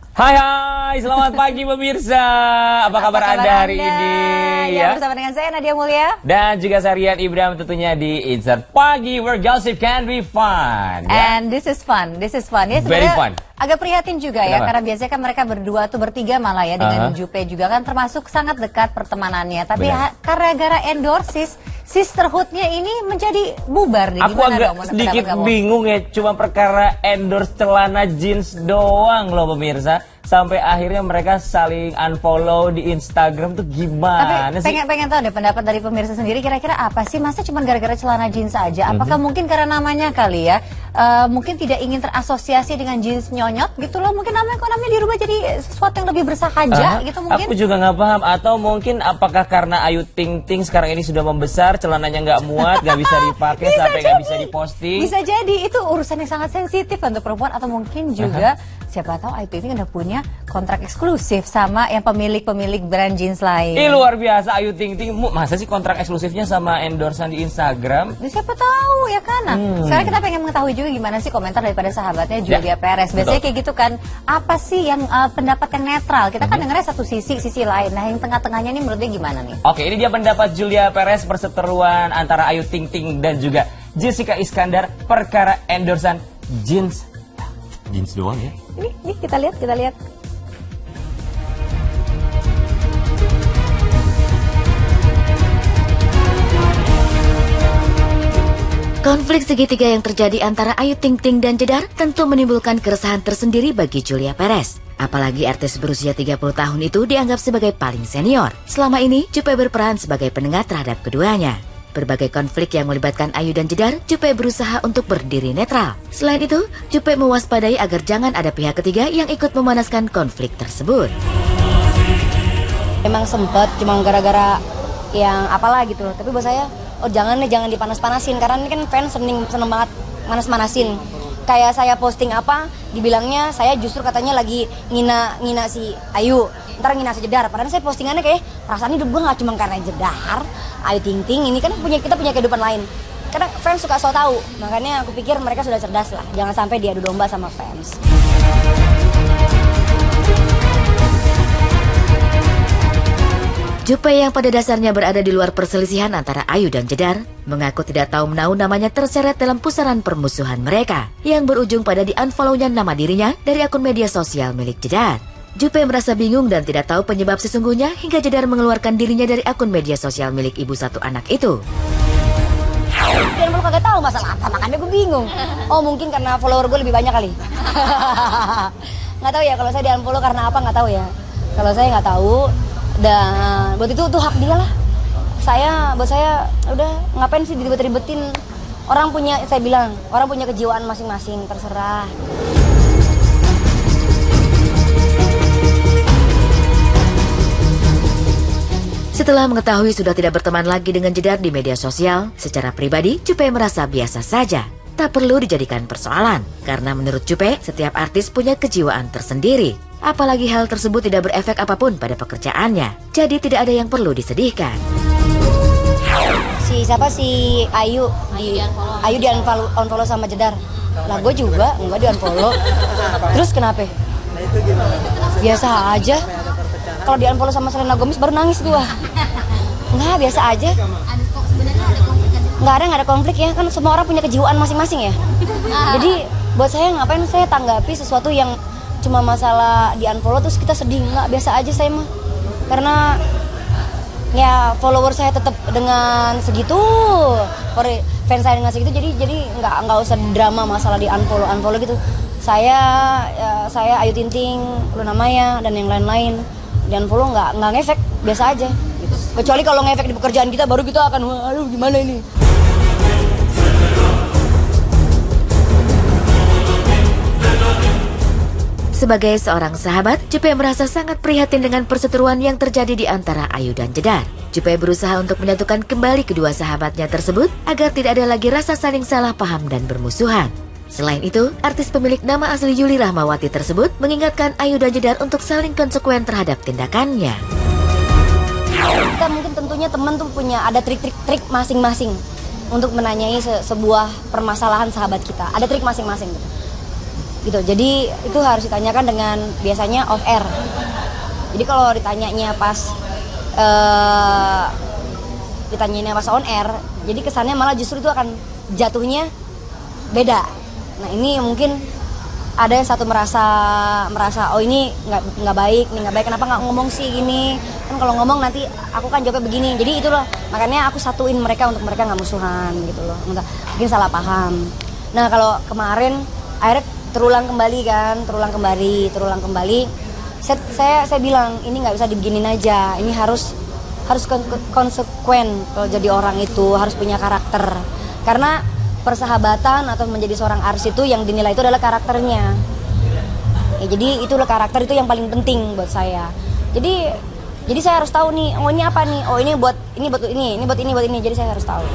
Hai, selamat pagi pemirsa. Apa kabar Anda hari ini? Ya, bersama dengan saya Nadia Mulya. Dan juga saya Rian Ibrahim tentunya di Insert Pagi where gossip can be fun. And this is fun. Ya, Very fun. Agak prihatin juga ya, Kenapa? karena biasanya kan mereka berdua tuh bertiga malah ya dengan Jupe juga kan termasuk sangat dekat pertemanannya. Tapi karena gara endorsis, sisterhoodnya ini menjadi bubar nih. Aku agak sedikit bingung ya, cuma perkara endorse celana jeans doang loh pemirsa. Sampai akhirnya mereka saling unfollow di Instagram tuh gimana Tapi sih? pengen tahu deh pendapat dari pemirsa sendiri, kira-kira apa sih? Masa cuma gara-gara celana jeans aja? Apakah mungkin karena namanya kali ya? Mungkin tidak ingin terasosiasi dengan jeans nyonyot gitu loh. Mungkin namanya dirubah jadi sesuatu yang lebih bersahaja gitu mungkin. Aku juga nggak paham. Atau mungkin apakah karena Ayu Ting Ting sekarang ini sudah membesar, celananya nggak muat, nggak bisa dipakai sampai nggak bisa diposting. Bisa jadi itu urusan yang sangat sensitif untuk perempuan. Atau mungkin juga siapa tahu Ayu Ting Ting udah punya kontrak eksklusif sama yang pemilik brand jeans lain. Luar biasa Ayu Ting Ting. Masa sih kontrak eksklusifnya sama endorsean di Instagram? Siapa tahu ya kan. Nah, sekarang kita pengen mengetahui juga gimana sih komentar daripada sahabatnya Julia Perez. Biasanya kayak gitu kan. Apa sih yang pendapat yang netral? Kita kan dengarnya satu sisi lain. Nah, yang tengah-tengahnya ini menurut dia gimana nih? Oke, ini dia pendapat Julia Perez perseteruan antara Ayu Ting Ting dan juga Jessica Iskandar perkara endorsean jeans. Jeans doang ya? Ini kita lihat. Konflik segitiga yang terjadi antara Ayu Ting Ting dan Jedar tentu menimbulkan keresahan tersendiri bagi Julia Perez. Apalagi artis berusia 30 tahun itu dianggap sebagai paling senior. Selama ini, Jupe berperan sebagai penengah terhadap keduanya. Berbagai konflik yang melibatkan Ayu dan Jedar, Jupe berusaha untuk berdiri netral. Selain itu, Jupe mewaspadai agar jangan ada pihak ketiga yang ikut memanaskan konflik tersebut. Emang sempet, cuma gara-gara yang apalah gitu. Tapi buat saya, jangan dipanas-panasin. Karena ini kan fans seneng banget manas-manasin. Kayak saya posting apa, dibilangnya saya justru katanya lagi ngina si Ayu, ntar ngina si Jedar. Padahal saya postingannya kayak perasaan hidup gue gak cuma karena Jedar, Ayu Ting Ting. Ini kan kita punya kehidupan lain. Karena fans suka so tau, makanya aku pikir mereka sudah cerdas lah. Jangan sampai diadu domba sama fans. Jupe yang pada dasarnya berada di luar perselisihan antara Ayu dan Jedar mengaku tidak tahu menahu namanya terseret dalam pusaran permusuhan mereka yang berujung pada di-unfollow-nya nama dirinya dari akun media sosial milik Jedar. Jupe merasa bingung dan tidak tahu penyebab sesungguhnya hingga Jedar mengeluarkan dirinya dari akun media sosial milik ibu satu anak itu. Dan belum kagak tahu masalah apa, makanya gue bingung. Oh mungkin karena follower gue lebih banyak kali. Nggak tahu ya kalau saya di-unfollow karena apa, nggak tahu ya. Kalau saya nggak tahu. Dan buat itu hak dia lah. Buat saya udah ngapain sih diribet-ribetin. Orang punya kejiwaan masing-masing, terserah. Setelah mengetahui sudah tidak berteman lagi dengan Jedar di media sosial, secara pribadi Jupe merasa biasa saja. Tak perlu dijadikan persoalan, karena menurut Jupe, setiap artis punya kejiwaan tersendiri. Apalagi hal tersebut tidak berefek apapun pada pekerjaannya, jadi tidak ada yang perlu disedihkan. Si Ayu di unfollow sama Jedar. Lah gue juga enggak di unfollow. Terus kenapa? Biasa aja. Kalau di unfollow sama Selena Gomez baru nangis gua. Enggak, biasa aja. Nggak ada konflik ya, kan semua orang punya kejiwaan masing-masing ya. Jadi buat saya ngapain saya tanggapi sesuatu yang cuma masalah di unfollow terus kita sedih. Nggak, biasa aja saya mah. Karena ya follower saya tetap dengan segitu, fans saya dengan segitu, jadi nggak usah drama masalah di unfollow gitu. Saya Ayu Ting Ting, Luna Maya dan yang lain-lain di unfollow nggak ngefek, biasa aja. Kecuali kalau ngefek di pekerjaan kita baru kita akan aduh gimana ini. Sebagai seorang sahabat, Jupe merasa sangat prihatin dengan perseteruan yang terjadi di antara Ayu dan Jedar. Jupe berusaha untuk menyatukan kembali kedua sahabatnya tersebut agar tidak ada lagi rasa saling salah paham dan bermusuhan. Selain itu, artis pemilik nama asli Yuli Rahmawati tersebut mengingatkan Ayu dan Jedar untuk saling konsekuen terhadap tindakannya. Kita mungkin tentunya teman tuh punya ada trik-trik masing-masing untuk menanyai sebuah permasalahan sahabat kita. Ada trik masing-masing gitu. gitu. Jadi itu harus ditanyakan dengan biasanya off air. Jadi kalau ditanyanya pas on air, jadi kesannya malah justru itu akan jatuhnya beda. Nah ini mungkin ada yang satu merasa oh ini nggak baik, kenapa nggak ngomong sih gini, kan kalau ngomong nanti aku kan jawabnya begini. Jadi itulah makanya aku satuin mereka untuk mereka nggak musuhan gitu loh, mungkin salah paham. Nah kalau kemarin akhirnya terulang kembali. Saya bilang ini nggak bisa dibeginin aja, ini harus konsekuen kalau jadi orang itu harus punya karakter, karena persahabatan atau menjadi seorang artis itu yang dinilai itu adalah karakternya. Ya, jadi itulah karakter itu yang paling penting buat saya. Jadi saya harus tahu nih, oh ini apa nih, oh ini buat ini. Jadi saya harus tahu.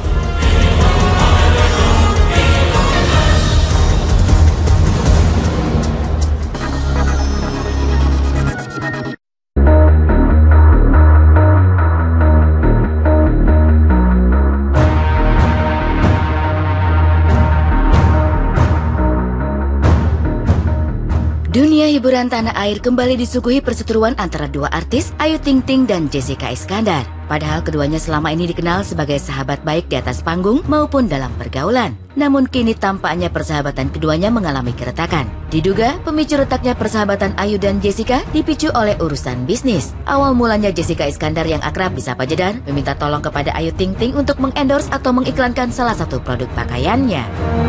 Dunia hiburan tanah air kembali disuguhi perseteruan antara dua artis, Ayu Ting Ting dan Jessica Iskandar. Padahal keduanya selama ini dikenal sebagai sahabat baik di atas panggung maupun dalam pergaulan. Namun kini tampaknya persahabatan keduanya mengalami keretakan. Diduga pemicu retaknya persahabatan Ayu dan Jessica dipicu oleh urusan bisnis. Awal mulanya Jessica Iskandar yang akrab disapa Jedar meminta tolong kepada Ayu Ting Ting untuk mengendorse atau mengiklankan salah satu produk pakaiannya.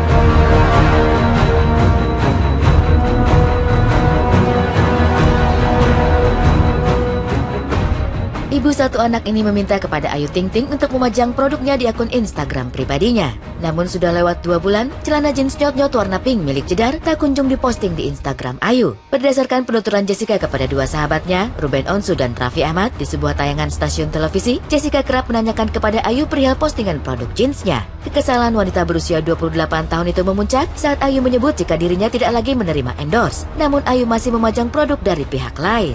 Ibu satu anak ini meminta kepada Ayu Ting Ting untuk memajang produknya di akun Instagram pribadinya. Namun sudah lewat 2 bulan, celana jeans nyot-nyot warna pink milik Jedar tak kunjung diposting di Instagram Ayu. Berdasarkan penuturan Jessica kepada dua sahabatnya, Ruben Onsu dan Raffi Ahmad, di sebuah tayangan stasiun televisi, Jessica kerap menanyakan kepada Ayu perihal postingan produk jeansnya. Kekesalan wanita berusia 28 tahun itu memuncak saat Ayu menyebut jika dirinya tidak lagi menerima endorse. Namun Ayu masih memajang produk dari pihak lain.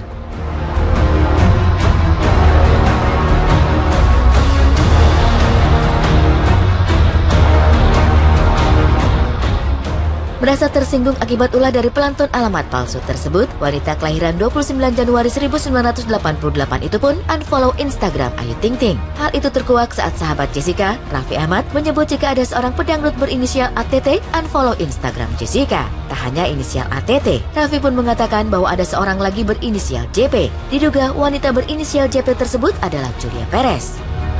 Merasa tersinggung akibat ulah dari pelantun alamat palsu tersebut, wanita kelahiran 29 Januari 1988 itu pun unfollow Instagram Ayu Ting Ting. Hal itu terkuak saat sahabat Jessica, Raffi Ahmad, menyebut jika ada seorang pedangdut berinisial ATT unfollow Instagram Jessica. Tak hanya inisial ATT, Raffi pun mengatakan bahwa ada seorang lagi berinisial JP. Diduga wanita berinisial JP tersebut adalah Julia Perez.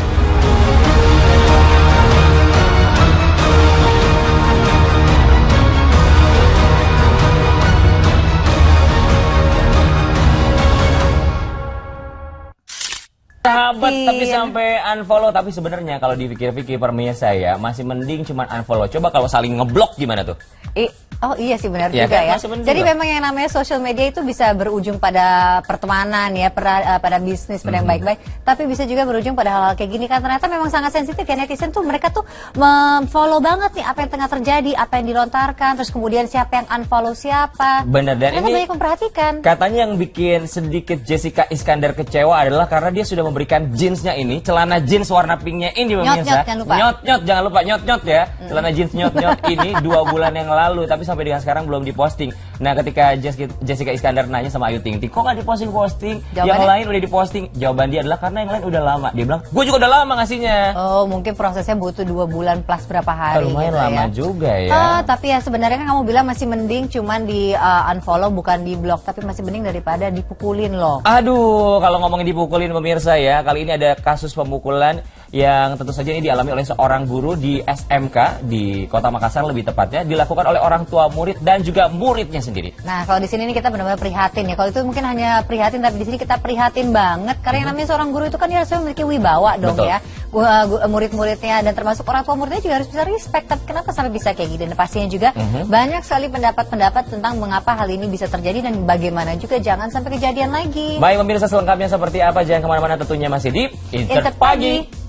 Sahabat tapi sampai unfollow. Tapi sebenarnya kalau dipikir-pikir pemirsa ya, masih mending cuman unfollow. Coba kalau saling ngeblok gimana tuh? Oh iya sih benar ya, juga kan? ya. Jadi memang yang namanya social media itu bisa berujung pada pertemanan ya, pada bisnis, pada yang baik-baik. Tapi bisa juga berujung pada hal-hal kayak gini kan. Ternyata memang sangat sensitif ya netizen tuh, mereka tuh memfollow banget nih apa yang tengah terjadi, apa yang dilontarkan, terus kemudian siapa yang unfollow siapa. Benar, dan mereka ini banyak memperhatikan. Katanya yang bikin sedikit Jessica Iskandar kecewa adalah karena dia sudah memberikan jeansnya ini, celana jeans warna pinknya ini pemirsa. Nyot-nyot jangan lupa nyot-nyot ya. Celana jeans nyot-nyot ini 2 bulan yang lalu, tapi sampai dengan sekarang belum diposting. Nah, ketika Jessica Iskandar nanya sama Ayu Ting Ting, kok nggak diposting? Yang lain udah diposting. Jawaban dia adalah karena yang lain udah lama. Dia bilang, gue juga udah lama ngasihnya. Oh, mungkin prosesnya butuh 2 bulan plus berapa hari. Lumayan gitu lama ya. juga ya. Tapi ya sebenarnya kan kamu bilang masih mending cuman di unfollow bukan di block, tapi masih mending daripada dipukulin loh. Aduh, kalau ngomongin dipukulin pemirsa ya, kali ini ada kasus pemukulan yang tentu saja ini dialami oleh seorang guru di SMK di Kota Makassar, lebih tepatnya dilakukan oleh orang tua murid dan juga muridnya sendiri. Nah, kalau di sini nih kita benar-benar prihatin ya. Kalau itu mungkin hanya prihatin, tapi di sini kita prihatin banget karena yang namanya seorang guru itu kan dia harus memiliki wibawa dong. Betul. Ya. Murid-muridnya dan termasuk orang tua muridnya juga harus bisa respect. Tapi kenapa sampai bisa kayak gini? Dan pastinya juga banyak sekali pendapat-pendapat tentang mengapa hal ini bisa terjadi dan bagaimana juga jangan sampai kejadian lagi. Baik pemirsa, selengkapnya seperti apa jangan kemana-mana, tentunya masih di Insert Pagi.